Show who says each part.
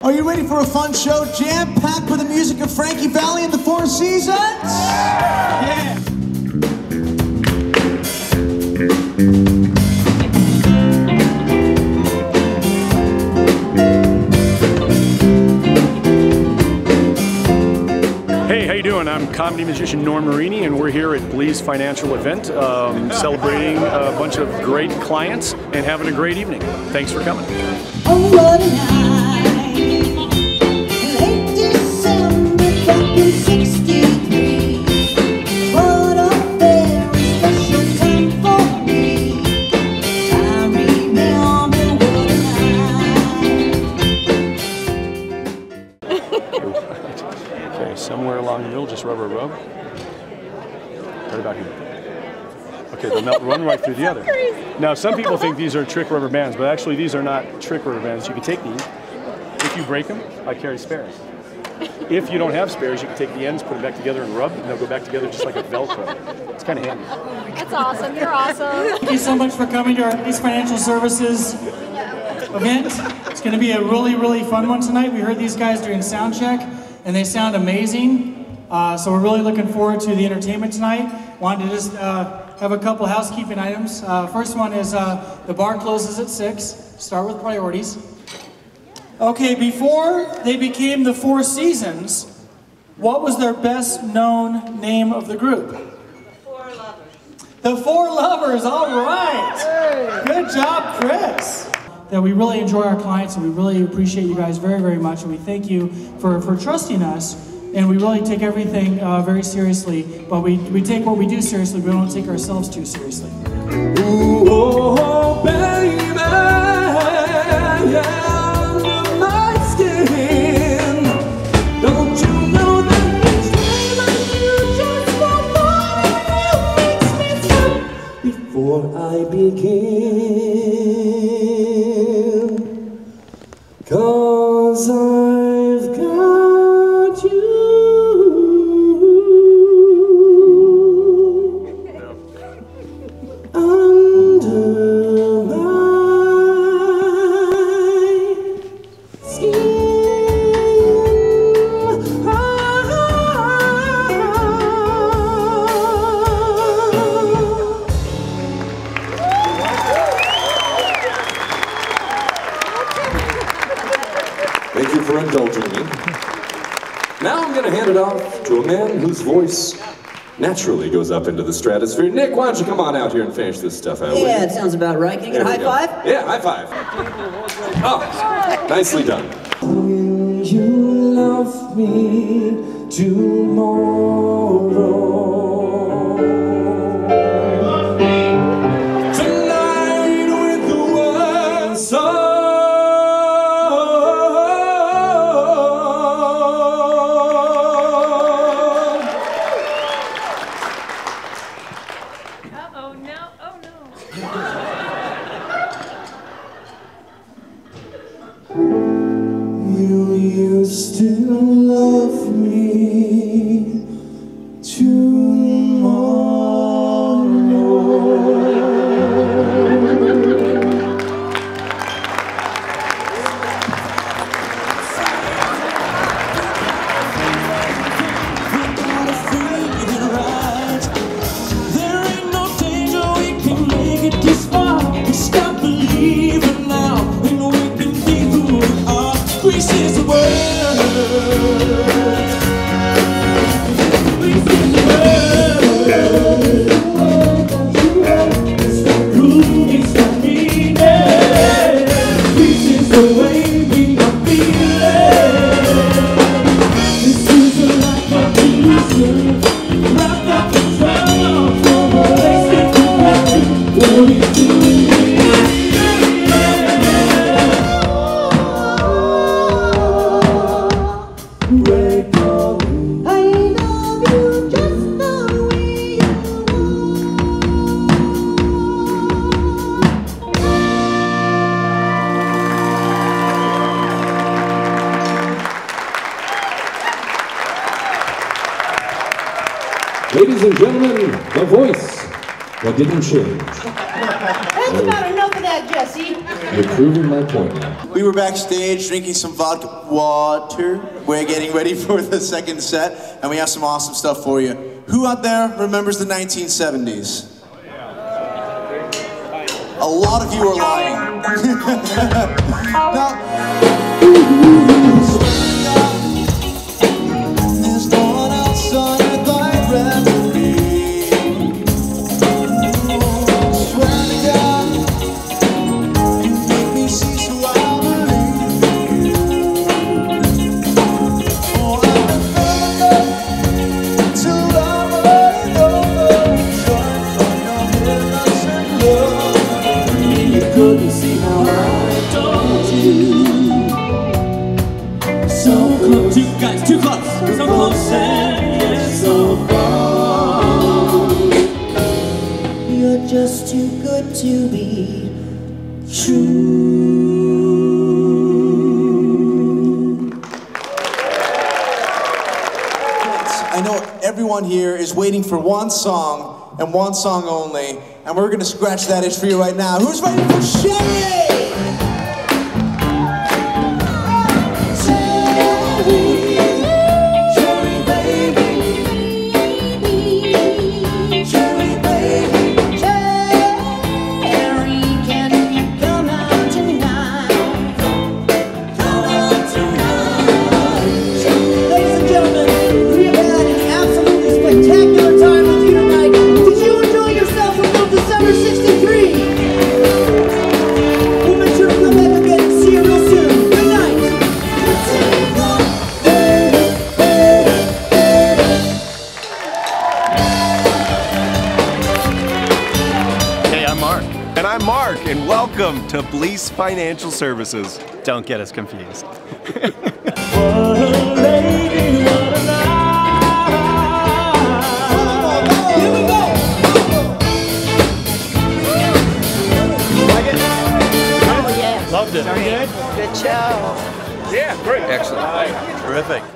Speaker 1: Are you ready for a fun show jam-packed with the music of Frankie Valli and the Four Seasons? Yeah!
Speaker 2: Hey, how you doing? I'm comedy musician Norm Marini, and we're here at Blease Financial Event, celebrating a bunch of great clients and having a great evening. Thanks for coming.
Speaker 3: Oh, what a night. Late December back in '63. What a very special time for me. I remember what a night.
Speaker 2: Okay, somewhere along the middle, just rubber rub. Right about here. Okay, they'll run right through the other. Now, some people think these are trick rubber bands, but actually these are not trick rubber bands. You can take these. If you break them, I carry spares. If you don't have spares, you can take the ends, put them back together and rub, and they'll go back together just like a Velcro. It's kind of handy.
Speaker 4: That's awesome. You're awesome.
Speaker 5: Thank you so much for coming to our Blease Financial Services event. It's going to be a really, really fun one tonight. We heard these guys during sound check, and they sound amazing. So we're really looking forward to the entertainment tonight. Wanted to just have a couple housekeeping items. First one is the bar closes at 6. Start with priorities. Okay, before they became the Four Seasons, what was their best known name of the group? The Four Lovers, all right. Good job, Chris. That we really enjoy our clients, and we really appreciate you guys very, very much, and we thank you for trusting us. And we really take everything very seriously, but we take what we do seriously, we don't take ourselves too seriously.
Speaker 6: Ooh, oh, baby, under my skin. Don't you know that each time I do just one more makes me stop before I begin? 'Cause I've got you. Thank you for indulging me. Now I'm going to hand it off to a man whose voice naturally goes up into the stratosphere. Nick, why don't you come on out here and finish this stuff out?
Speaker 7: Yeah, it sounds about right. Can you get a high five?
Speaker 6: Yeah, high five. Oh, nicely done. Will you love me tomorrow? Tonight with the one song. Will you still love me
Speaker 8: Ladies and gentlemen, the voice that didn't change.
Speaker 3: That's about enough for that, Jesse.
Speaker 6: You're proving my point now.
Speaker 1: We were backstage drinking some vodka water. We're getting ready for the second set, and we have some awesome stuff for you. Who out there remembers the 1970s? A lot of you are lying. Now, there's no one else on earth I'd rather be. Swear to God, you make me see so I believe you. Oh, I remember till love was over. Trying to find your innocent love. You couldn't see how I adored you. So close, two guys, too close. So close and yet so far.
Speaker 3: You're just too good to be true.
Speaker 1: I know everyone here is waiting for one song and one song only, and we're gonna scratch that itch for you right now. Who's ready for Sherry? Cherry baby, Cherry baby,
Speaker 3: Cherry, can you come out tonight? Come out tonight. Ladies and gentlemen, we have had an absolutely spectacular time with you tonight. Did you enjoy yourself until December 63? We'll make sure to come back again and see you real soon. Good night.
Speaker 8: Hey, I'm Mark. And I'm Mark, and welcome to Blease Financial Services. Don't get us confused.
Speaker 2: Loved it.
Speaker 9: Good show.
Speaker 2: Yeah, great.
Speaker 8: Excellent. Terrific.